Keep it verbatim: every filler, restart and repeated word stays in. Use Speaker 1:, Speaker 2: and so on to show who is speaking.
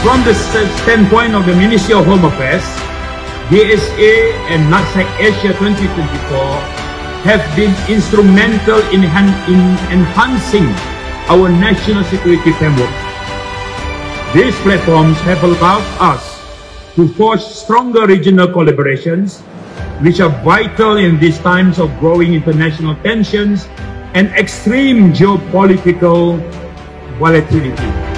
Speaker 1: From the standpoint of the Ministry of Home Affairs, D S A and Natsec Asia twenty twenty-four have been instrumental in, in enhancing our national security framework. These platforms have allowed us to forge stronger regional collaborations, which are vital in these times of growing international tensions and extreme geopolitical volatility.